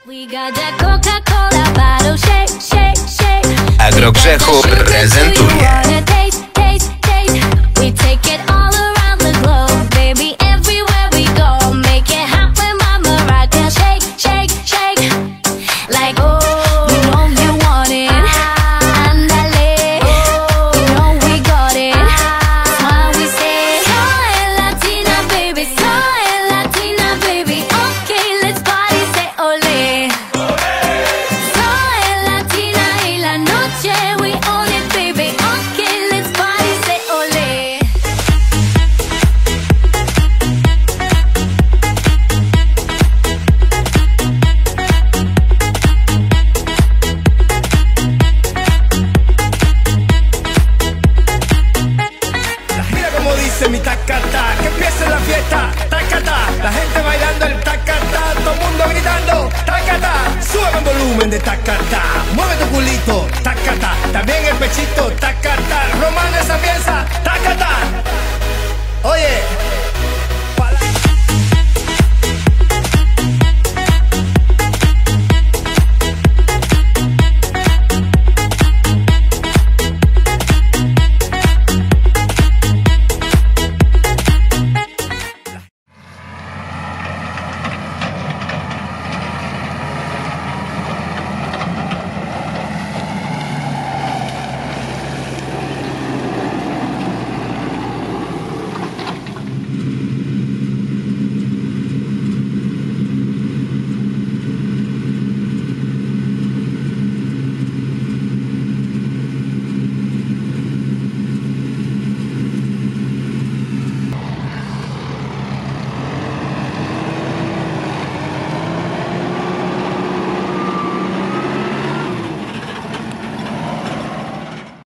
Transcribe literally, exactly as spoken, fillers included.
Agrogrzechu prezentuje mi tacata, que empiece la fiesta, tacata, la gente bailando el tacata, todo el mundo gritando, tacata, sube el volumen de tacata.